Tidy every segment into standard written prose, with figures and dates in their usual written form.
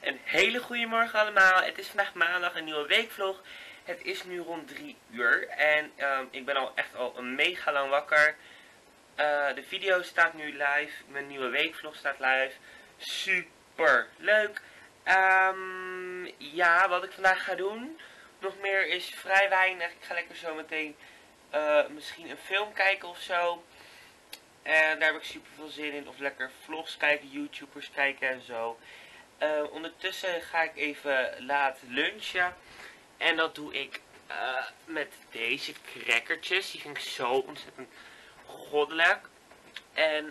Een hele goede morgen allemaal. Het is vandaag maandag, een nieuwe weekvlog. Het is nu rond 3 uur en ik ben al echt al een mega lang wakker. De video staat nu live. Mijn nieuwe weekvlog staat live. Super leuk. Ja, wat ik vandaag ga doen. Nog meer is vrij weinig. Ik ga lekker zo meteen misschien een film kijken of zo. En daar heb ik super veel zin in. Of lekker vlogs kijken, YouTubers kijken en zo. Ondertussen ga ik even laat lunchen. En dat doe ik met deze crackertjes. Die vind ik zo ontzettend goddelijk. En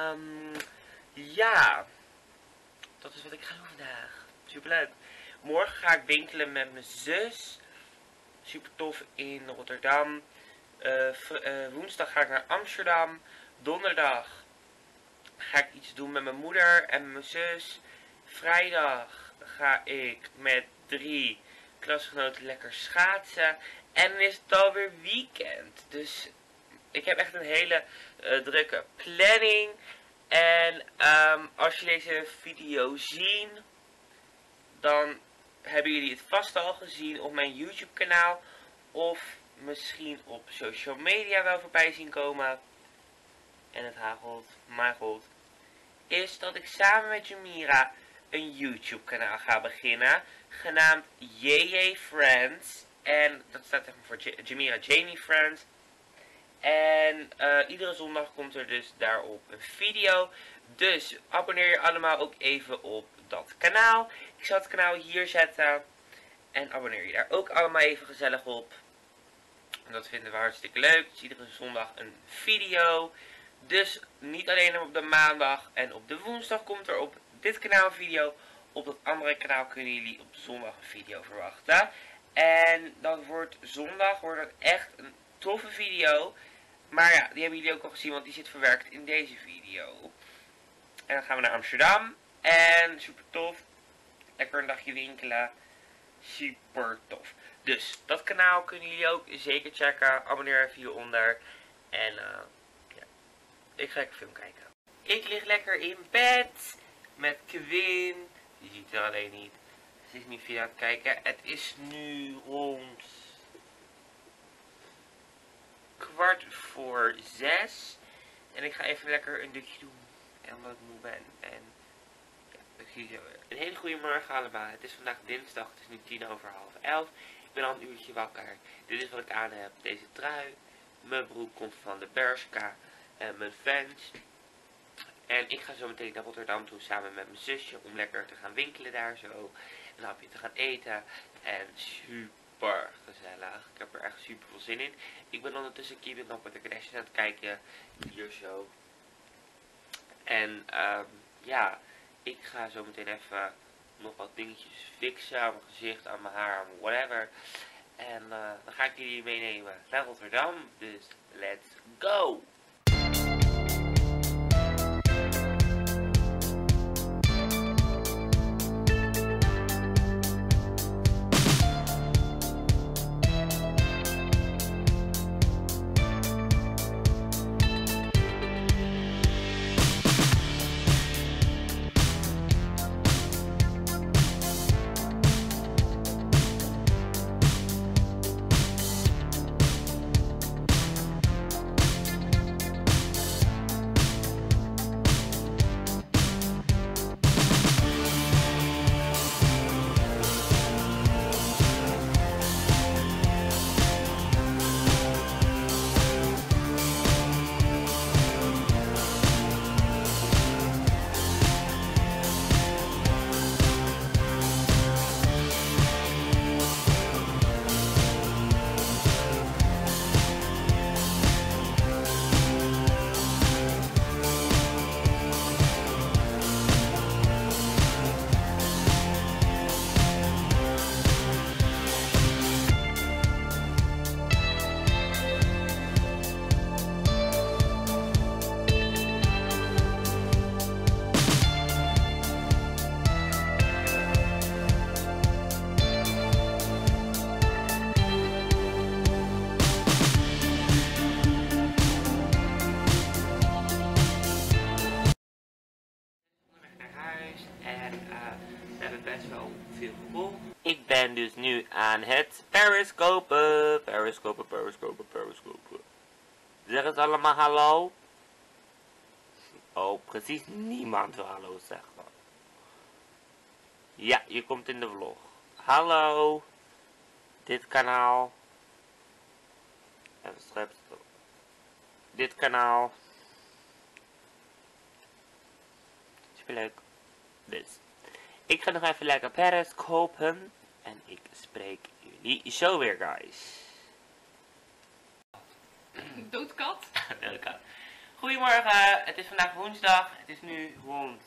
ja, dat is wat ik ga doen vandaag. Super leuk. Morgen ga ik winkelen met mijn zus. Super tof in Rotterdam. Woensdag ga ik naar Amsterdam. Donderdag ga ik iets doen met mijn moeder en mijn zus. Vrijdag ga ik met 3 klasgenoten lekker schaatsen. En dan is het alweer weekend. Dus ik heb echt een hele drukke planning. En als jullie deze video zien, dan hebben jullie het vast al gezien op mijn YouTube kanaal. Of misschien op social media wel voorbij zien komen. En het hagelt, mijn god, is dat ik samen met Jamira een YouTube kanaal ga beginnen. Genaamd JJ Friends. En dat staat zeg maar voor Jamira Jamie Friends. En iedere zondag komt er dus daarop een video. Dus abonneer je allemaal ook even op dat kanaal. Ik zal het kanaal hier zetten. En abonneer je daar ook allemaal even gezellig op. En dat vinden we hartstikke leuk. Dus iedere zondag een video. Dus niet alleen op de maandag en op de woensdag komt er op dit kanaal een video. Op dat andere kanaal kunnen jullie op de zondag een video verwachten. En dan wordt zondag echt een toffe video. Maar ja, die hebben jullie ook al gezien, want die zit verwerkt in deze video. En dan gaan we naar Amsterdam. En super tof. Lekker een dagje winkelen. Super tof. Dus dat kanaal kunnen jullie ook zeker checken. Abonneer even hieronder. En ja, ik ga even film kijken. Ik lig lekker in bed met Quinn. Die ziet er alleen niet. Ze is niet video aan het kijken. Het is nu rond 5:15. En ik ga even lekker een dutje doen. En omdat ik moe ben. En ja, ik zie je zo weer. Een hele goede morgen allemaal. Het is vandaag dinsdag. Het is nu 11:10. Ik ben al een uurtje wakker. Dit is wat ik aan heb. Deze trui. Mijn broek komt van de Bershka. En mijn Vans. En ik ga zo meteen naar Rotterdam toe samen met mijn zusje. Om lekker te gaan winkelen daar zo. Een hapje te gaan eten. En super gezellig. Ik heb er echt super veel zin in. Ik ben ondertussen Keeping Up with the Kardashians aan het kijken. Hier zo. En ja, ik ga zo meteen even nog wat dingetjes fixen aan mijn gezicht, aan mijn haar, aan mijn whatever. En dan ga ik jullie meenemen naar Rotterdam. Dus let's go! best wel veel gevolgd. Ik ben dus nu aan het periscopen. Periscopen. Zeg het allemaal hallo. Oh, precies niemand wil hallo zeggen. Ja, je komt in de vlog. Hallo. Dit kanaal. Even schrijven. Dit kanaal. Superleuk. Dus. Ik ga nog even lekker periscopen. En ik spreek jullie zo weer, guys. Doodkat. Doodkat. Goedemorgen. Het is vandaag woensdag. Het is nu rond...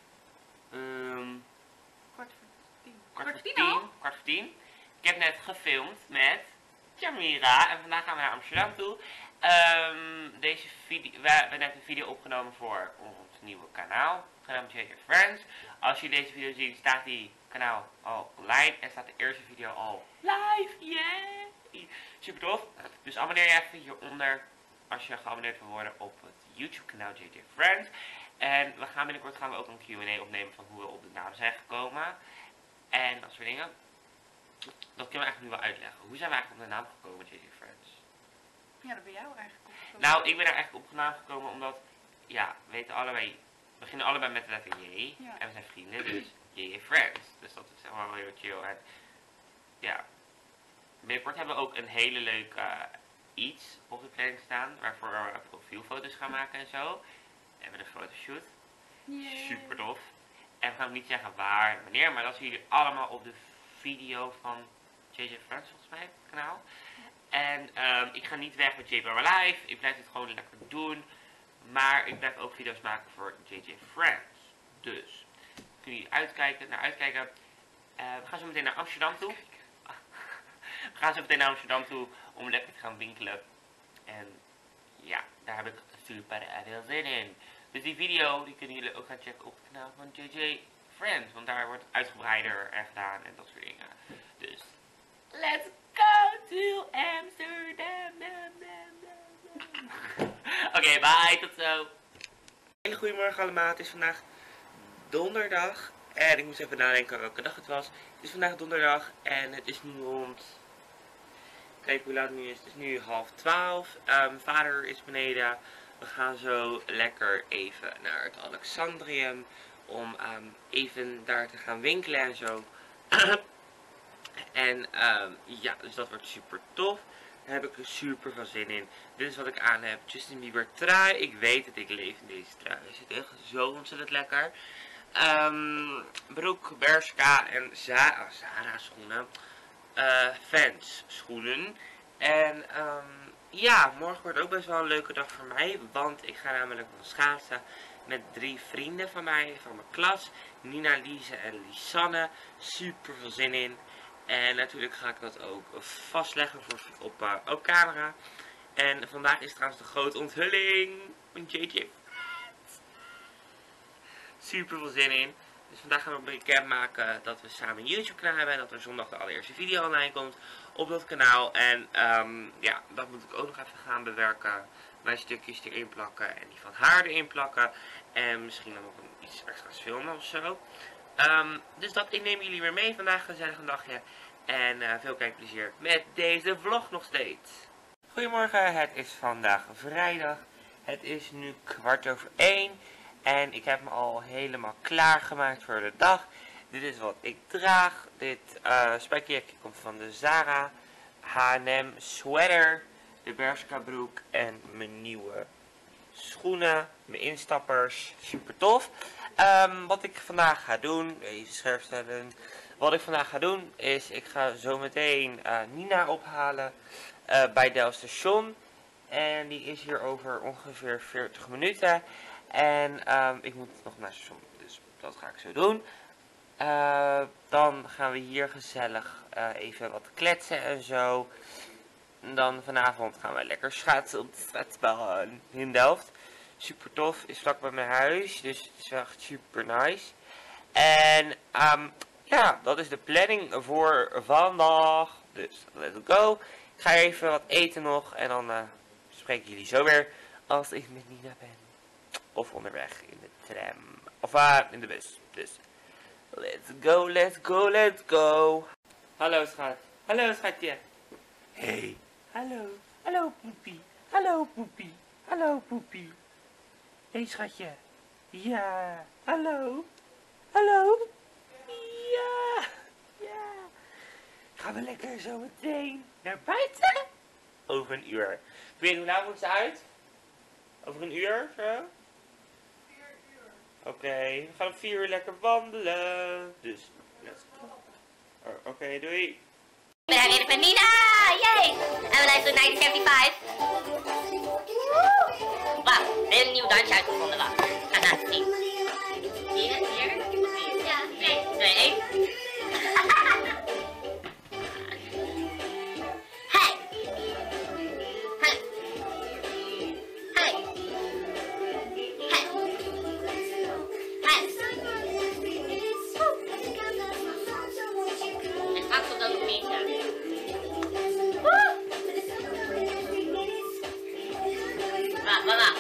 Kwart voor tien al? Kwart voor tien. Ik heb net gefilmd met Jamira. En vandaag gaan we naar Amsterdam toe. Deze video, we hebben net een video opgenomen voor ons nieuwe kanaal. Genaamd JJ Friends. Als jullie deze video zien, staat die kanaal al online. En staat de eerste video al live. Yeah! Super tof. Dus abonneer je even hieronder. Als je geabonneerd wil worden op het YouTube kanaal JJ Friends. En binnenkort gaan we ook een Q&A opnemen van hoe we op de naam zijn gekomen. En dat soort dingen. Dat kunnen we eigenlijk nu wel uitleggen. Hoe zijn we eigenlijk op de naam gekomen, JJ Friends? Ja, dat ben jou eigenlijk opgekomen. Nou, ik ben er eigenlijk op de naam gekomen omdat, ja, we weten allebei, we beginnen allebei met de letter J. Ja. En we zijn vrienden, dus JJ Friends. Dus dat is wel heel chill. En ja, binnenkort hebben we ook een hele leuke iets op de planning staan. Waarvoor we profielfoto's gaan maken en zo. We hebben een fotoshoot. Yeah. Super tof. En we gaan ook niet zeggen waar en wanneer, maar dat zien jullie allemaal op de video van JJ Friends, volgens mij, het kanaal. En ik ga niet weg met JJ Live. Ik blijf het gewoon lekker doen. Maar ik blijf ook video's maken voor JJ Friends. Dus, kunnen jullie uitkijken. We gaan zo meteen naar Amsterdam toe. We gaan zo meteen naar Amsterdam toe om lekker te gaan winkelen. En ja, daar heb ik super veel zin in. Dus die video, die kunnen jullie ook gaan checken op het kanaal van JJ Friends. Want daar wordt uitgebreider en gedaan en dat soort dingen. Dus, let's go to Amsterdam. Oké, bye, tot zo. Hele goedemorgen allemaal, het is vandaag donderdag. En ik moest even nadenken welke dag het was. Het is vandaag donderdag en het is nu rond... Kijk hoe laat het nu is. Het is nu 11:30. Mijn vader is beneden. We gaan zo lekker even naar het Alexandrium. Om even daar te gaan winkelen en zo. En ja, dus dat wordt super tof. Daar heb ik er super veel zin in. Dit is wat ik aan heb. Justin Bieber trui. Ik weet dat ik leef in deze trui. Het zit echt zo ontzettend lekker. Broek, Bershka en Zara schoenen. Vans schoenen. En ja, morgen wordt ook best wel een leuke dag voor mij. Want ik ga namelijk nog schaatsen met 3 vrienden van mij, van mijn klas. Nina, Lise en Lisanne. Super veel zin in. En natuurlijk ga ik dat ook vastleggen op camera. En vandaag is trouwens de grote onthulling van JJ. Super veel zin in. Dus vandaag gaan we bekend maken dat we samen een YouTube kanaal hebben. En dat er zondag de allereerste video online komt op dat kanaal. En ja, dat moet ik ook nog even gaan bewerken. Mijn stukjes erin plakken en die van haar erin plakken. En misschien dan nog iets extra's filmen of zo. Dus ik neem jullie weer mee vandaag. Gezellig een dagje. En veel kijkplezier met deze vlog nog steeds. Goedemorgen, het is vandaag vrijdag. Het is nu 1:15. En ik heb me al helemaal klaargemaakt voor de dag. Dit is wat ik draag. Dit spijkerjekje komt van de Zara. H&M sweater. De Bershka broek. En mijn nieuwe schoenen. Mijn instappers. Super tof. Wat ik vandaag ga doen. Even scherp stellen. Wat ik vandaag ga doen is. Ik ga zo meteen Nina ophalen. Bij Del Station. En die is hier over ongeveer 40 minuten. En ik moet nog naar het station, dus dat ga ik zo doen. Dan gaan we hier gezellig even wat kletsen en zo. En dan vanavond gaan we lekker schaatsen op de schaatsbaan in Delft. Super tof, is vlak bij mijn huis, dus het is wel echt super nice. En ja, dat is de planning voor vandaag. Dus let's go. Ik ga even wat eten nog en dan spreek ik jullie zo weer als ik met Nina ben. Of onderweg in de tram. Of in de bus. Dus Let's go, let's go, let's go. Hallo schat. Hallo schatje. Hey. Hallo. Hallo poepie. Hallo poepie. Hallo poepie. Hey schatje. Ja. Hallo. Hallo. Ja. Ja. Gaan we lekker zo meteen naar buiten? Over een uur. Weet je hoe laat moet ze uit? Over een uur zo? 4 uur. Oké, we gaan om 4 uur lekker wandelen. Dus, let's go. Oh, oké, doei. Ik ben weer met Nina! Yay! En we luisteren 1975. Wauw, weer een nieuw dansje uitgevonden. Wacht, ga laten zien. Hier, ja, 3, 2, 1. Hey! Hey! Hey! Hey! Hey! Het gaat op dat meter. Wacht.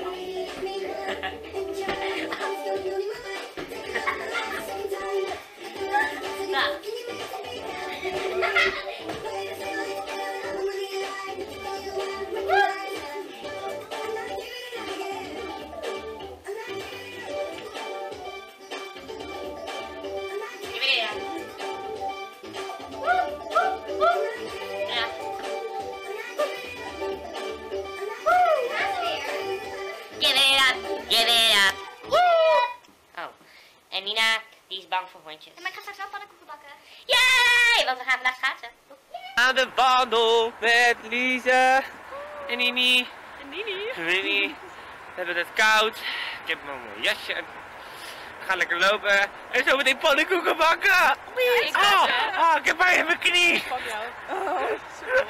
En Nina, die is bang voor hondjes. Ja, maar ik ga straks wel pannenkoeken bakken. Yay! Want we gaan vandaag schaatsen. Aan de wandel met Lise en Nini. En Nini? We hebben het koud. Ik heb mijn mooie jasje. We gaan lekker lopen. En zo meteen pannenkoeken bakken. Ja, ik ik heb pijn in mijn knie. Van jou. Oh, super.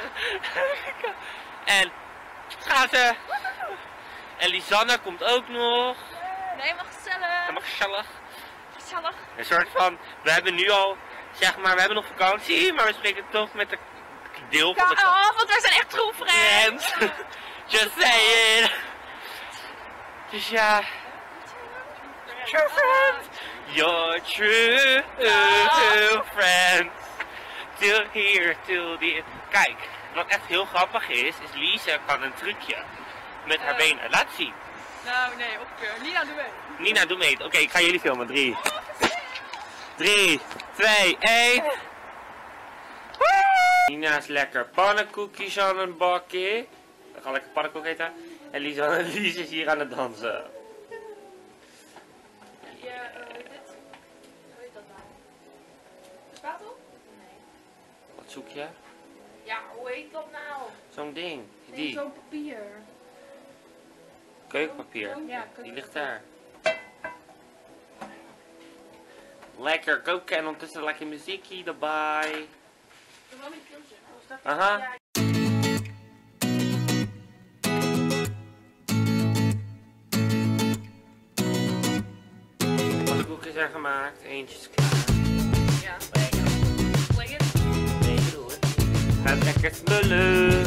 En schaatsen. En Lisanne komt ook nog. Nee, maar gezellig. Helemaal gezellig. Gezellig. Een soort van, we hebben nu al, zeg maar, we hebben nog vakantie, maar we spreken toch met de deel van de Oh, want wij zijn echt true friends. Just saying. Dus ja. True friends. Your true friends. Till here, till the... Kijk, wat echt heel grappig is Lise kan een trucje met haar benen. Laat zien. Nou, nee, opkeur. Nina, doe mee. Nina, doe mee. Oké, ik ga jullie filmen. 3, 2, 1. Nina is lekker pannenkoekjes aan het bakken. We gaan lekker pannenkoek eten. En Lise is hier aan het dansen. Ja, hoe heet dat nou? Spatel? Nee. Wat zoek je? Ja, hoe heet dat nou? Zo'n ding. Nee, Die. zo'n papier. Keukenpapier. Ja, Die ligt daar. Lekker koken en ondertussen lekker muziekje erbij. Dat was niet filmpje. Aha. Pannenkoeken zijn gemaakt. Eentje is klaar. Ja. Nee, hoor. Gaat lekker smullen.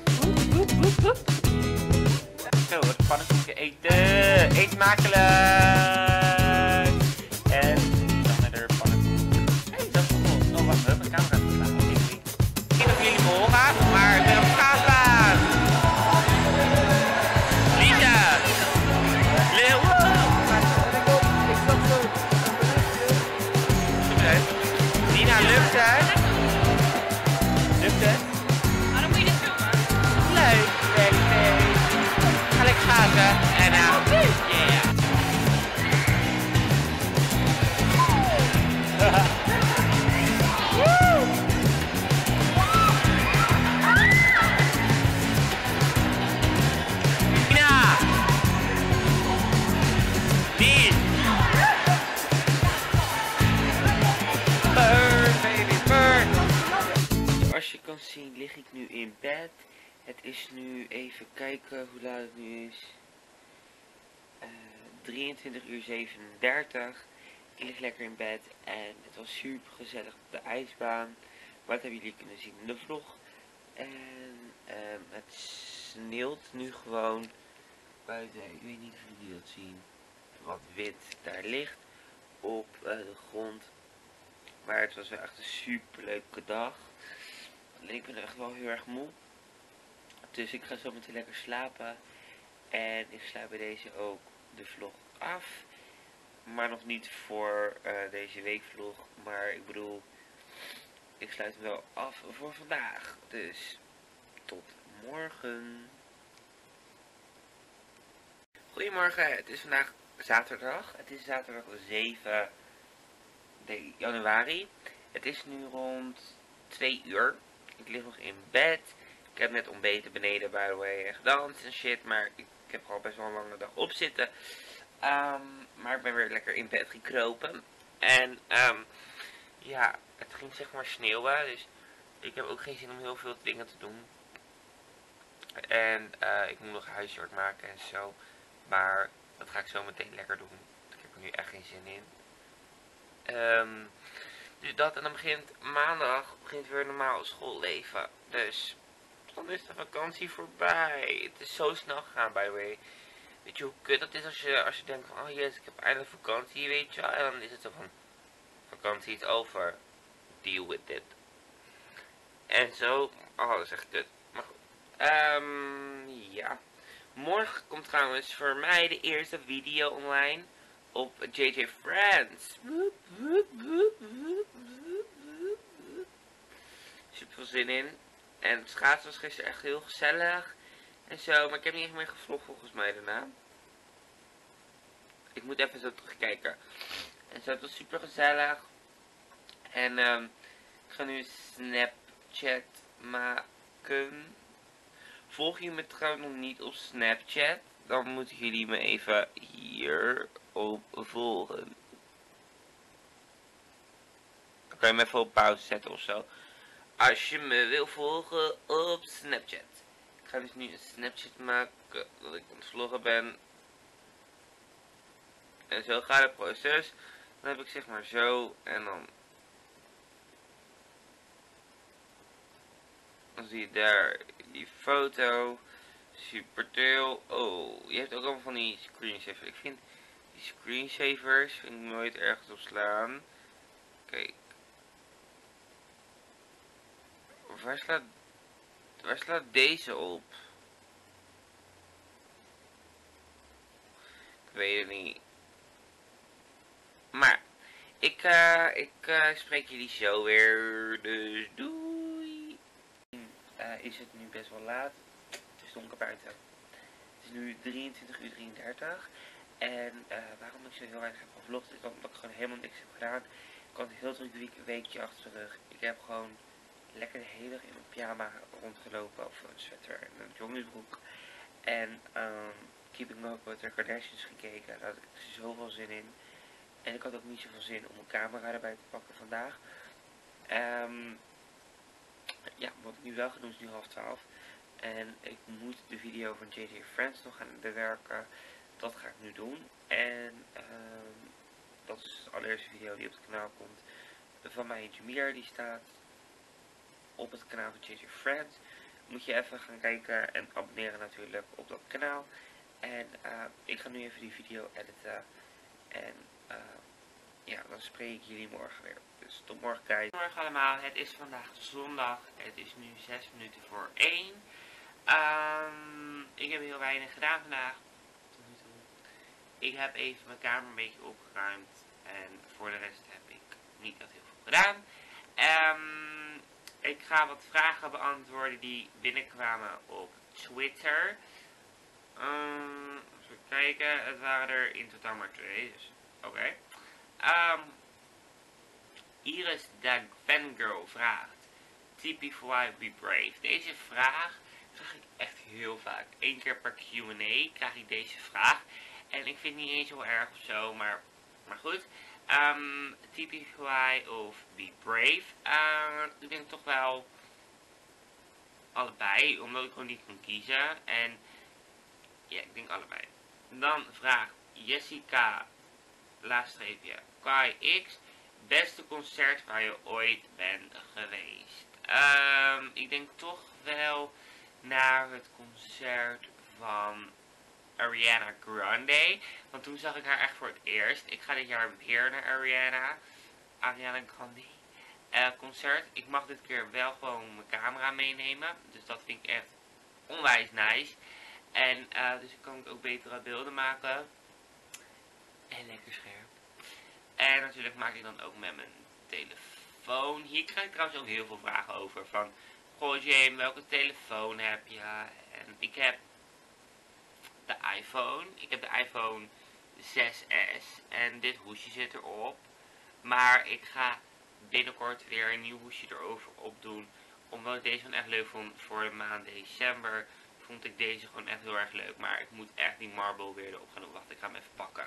Zo, de pannenkoeken eten. Eet smakelijk. En dan met de pannenkoeken. Hé, dat is goed. Oh, wacht, mijn camera is klaar. Ik weet niet of jullie me horen, maar ik ben op schaatsbaan. Lisa. Leeuw. Nina, lukt het? Lukt het? Maar dan moet je dit filmen. Leuk, leuk. Ga lekker schaatsen. En nou, yeah. Nina! Die! Burn, baby, burn! Zoals je kan zien lig ik nu in bed. Het is nu, even kijken hoe laat het nu is. 23 uur 37. Ik lig lekker in bed en het was super gezellig op de ijsbaan. Wat hebben jullie kunnen zien in de vlog. En het sneeuwt nu gewoon buiten. Ik weet niet of jullie dat zien. Wat wit daar ligt. op de grond. Maar het was wel echt een super leuke dag. Alleen ik ben echt wel heel erg moe. Dus ik ga zo meteen lekker slapen. En ik sluit bij deze ook de vlog af. Maar nog niet voor deze weekvlog. Maar ik bedoel, ik sluit hem wel af voor vandaag. Dus tot morgen. Goedemorgen, het is vandaag zaterdag. Het is zaterdag 7 januari. Het is nu rond 2 uur. Ik lig nog in bed. Ik heb net ontbeten beneden, by the way, en gedanst en shit. Maar ik heb al best wel een lange dag op zitten. Maar ik ben weer lekker in bed gekropen. En ja, het ging zeg maar sneeuwen. Dus ik heb ook geen zin om heel veel dingen te doen. En ik moet nog huiswerk maken en zo. Maar dat ga ik zo meteen lekker doen. Ik heb er nu echt geen zin in. Dus dat, en dan begint maandag weer normaal schoolleven. Dus dan is de vakantie voorbij. Het is zo snel gegaan, by the way. Weet je hoe kut dat is als je denkt van, oh yes, ik heb eindelijk vakantie, weet je wel. En dan is het zo van, vakantie is over. Deal with it. En zo, oh dat is echt kut. Maar goed. Ja. Morgen komt trouwens voor mij de eerste video online op JJ Friends. Super veel zin in. En het schaatsen was gisteren echt heel gezellig. En zo, maar ik heb niet echt meer gevlogd volgens mij daarna. Ik moet even zo terugkijken. En zo, het was super gezellig. En ik ga nu een Snapchat maken. Volg je me trouwens nog niet op Snapchat? Dan moeten jullie me even hier op volgen. Dan kan je me even op pauze zetten of zo. Als je me wil volgen op Snapchat. Ik ga dus nu een Snapchat maken dat ik aan het vloggen ben. En zo gaat het proces. Dan heb ik zeg maar zo en dan zie je daar die foto. Super deel. Oh, je hebt ook allemaal van die screensavers. Ik vind die screensavers vind ik nooit ergens op slaan. Kijk. Waar slaat deze op? Ik weet het niet. Maar ik spreek jullie zo weer. Dus doei. Is het nu best wel laat. Het is donker buiten. Het is nu 23 uur 33. En waarom ik zo heel weinig heb gevlogd is omdat ik gewoon helemaal niks heb gedaan. Ik had een heel druk weekje achter de rug. Ik heb gewoon lekker de hele dag in mijn pyjama rondgelopen. Of een sweater en een joggingsbroek. En Keeping Up with the Kardashians gekeken. Daar had ik zoveel zin in. En ik had ook niet zoveel zin om een camera erbij te pakken vandaag. Ja, wat ik nu wel ga doen is nu 11:30. En ik moet de video van JJ Friends nog gaan bewerken. Dat ga ik nu doen. En dat is de allereerste video die op het kanaal komt. Van mij en Jamir, die staat op het kanaal van JJ Friends. Moet je even gaan kijken en abonneren natuurlijk op dat kanaal. En ik ga nu even die video editen. En ja, dan spreek ik jullie morgen weer. Dus tot morgen, guys. Goedemorgen allemaal, het is vandaag zondag. Het is nu 6 minuten voor 1. Ik heb heel weinig gedaan vandaag. Tot nu toe. Ik heb even mijn kamer een beetje opgeruimd. En voor de rest heb ik niet echt heel veel gedaan. Ik ga wat vragen beantwoorden die binnenkwamen op Twitter. Even kijken, het waren er in totaal maar 2. Dus oké. Iris the Fangirl vraagt: TP4 Be Brave. Deze vraag krijg ik echt heel vaak. 1 keer per Q&A krijg ik deze vraag. En ik vind het niet eens heel erg of zo, maar goed. TP4 of Be Brave. Ik denk toch wel allebei, omdat ik gewoon niet kan kiezen. En ja, ik denk allebei. Dan vraagt Jessica laagstreepje KX: beste concert waar je ooit bent geweest. Ik denk toch wel naar het concert van Ariana Grande. Want toen zag ik haar echt voor het eerst. Ik ga dit jaar weer naar Ariana Grande concert. Ik mag dit keer wel gewoon mijn camera meenemen. Dus dat vind ik echt onwijs nice. En dus ik kan ook betere beelden maken. En lekker scherp. En natuurlijk maak ik dan ook met mijn telefoon. Hier krijg ik trouwens ook heel veel vragen over. Van, goh James, welke telefoon heb je? En ik heb de iPhone. Ik heb de iPhone 6S. En dit hoesje zit erop. Maar ik ga binnenkort weer een nieuw hoesje erover opdoen. Omdat ik deze gewoon echt leuk vond voor de maand december. Vond ik deze gewoon echt heel erg leuk. Maar ik moet echt die marble weer erop gaan doen. Wacht, ik ga hem even pakken.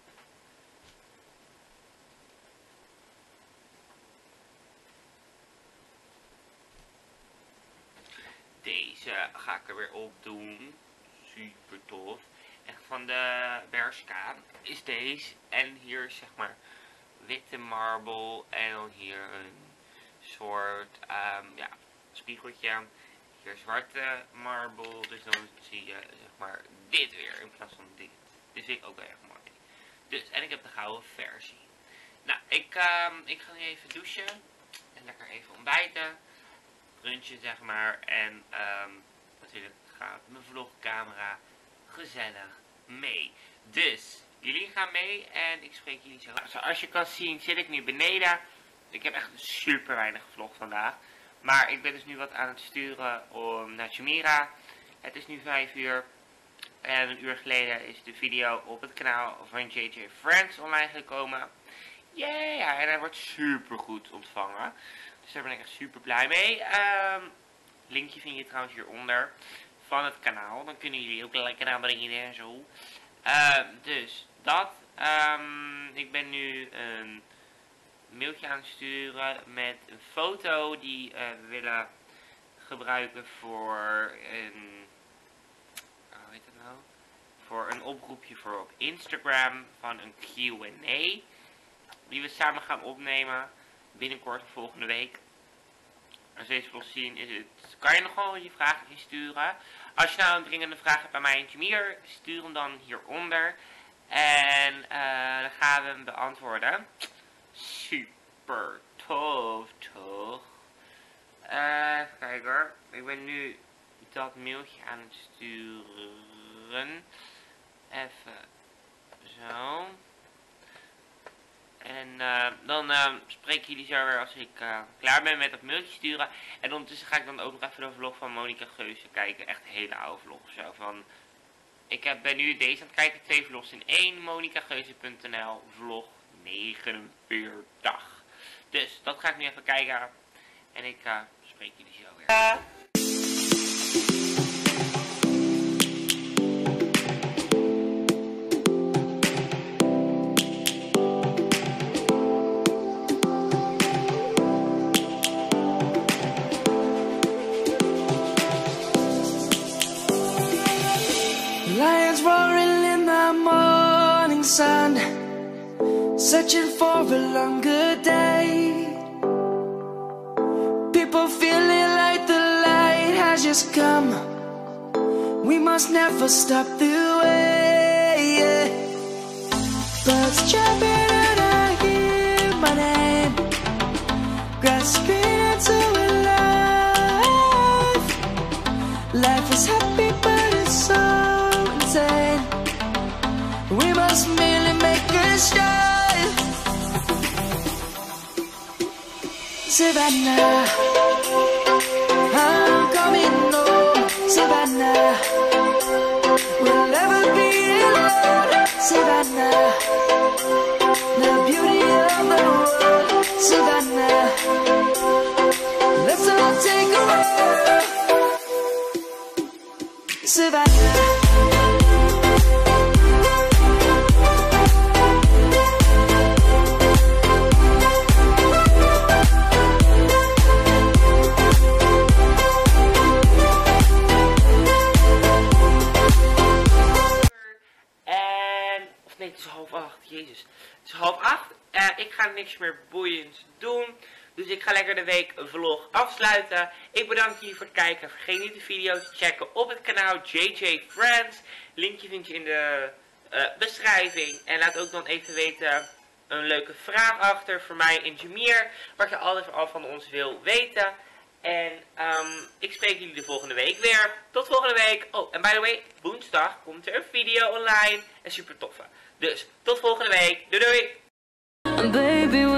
Deze ga ik er weer op doen. Super tof. Echt van de Bershka is deze. En hier is zeg maar witte marble. En dan hier een soort ja, spiegeltje. Hier zwarte marble. Dus dan zie je zeg maar dit weer in plaats van dit. Dit vind ik ook erg mooi. Dus, en ik heb de gouden versie. Nou, ik ga nu even douchen. En lekker even ontbijten. Brunchje zeg maar. En natuurlijk gaat mijn vlogcamera gezellig mee. Dus, jullie gaan mee en ik spreek jullie zo. Nou, zoals je kan zien zit ik nu beneden. Ik heb echt super weinig gevlogd vandaag. Maar ik ben dus nu wat aan het sturen om naar Jumeirah. Het is nu 5 uur. En een uur geleden is de video op het kanaal van JJ Friends online gekomen. Yeah, en hij wordt super goed ontvangen. Dus daar ben ik echt super blij mee. Linkje vind je trouwens hieronder van het kanaal. Dan kunnen jullie ook lekker naar beneden en zo. Dus dat. Ik ben nu een mailtje aan het sturen met een foto die we willen gebruiken voor een, hoe heet het nou? Voor een oproepje voor op Instagram van een Q&A die we samen gaan opnemen binnenkort volgende week. Als deze vlog zien is het, kan je nog wel je vragen insturen. Als je nou een dringende vraag hebt bij mij in Jumeirah, stuur hem dan hieronder. En dan gaan we hem beantwoorden. Super tof, toch? Even kijken hoor. Ik ben nu dat mailtje aan het sturen. Even zo. En dan spreek jullie zo weer als ik klaar ben met dat mailtje sturen. En ondertussen ga ik dan ook nog even de vlog van Monica Geuze kijken. Echt een hele oude vlog of zo. Van, ben nu deze aan het kijken. 2 vlogs in 1. monicageuze.nl vlog 49. Dus dat ga ik nu even kijken. En ik spreek jullie zo weer. Lions roaring in the morning sun, searching for a longer day. People feeling like the light has just come. We must never stop the way. Birds jumping and I hear my name, grasping into life. Life is happy but it's so insane. We must merely make a start. Savannah, I'm coming home. Savannah, we'll never be alone. Savannah, the beauty of the world. Savannah, let's all take a walk. Savannah. Nee, het is 7:30. Jezus. Het is 7:30. Ik ga niks meer boeiends doen. Dus ik ga lekker de week vlog afsluiten. Ik bedank jullie voor het kijken. Vergeet niet de video te checken op het kanaal JJ Friends. Linkje vind je in de beschrijving. En laat ook dan even weten een leuke vraag achter voor mij en Jamir. Wat je altijd al van ons wil weten. En ik spreek jullie de volgende week weer. Tot volgende week. Oh, en by the way, woensdag komt er een video online. En super toffe. Dus tot volgende week. Doei doei. Baby,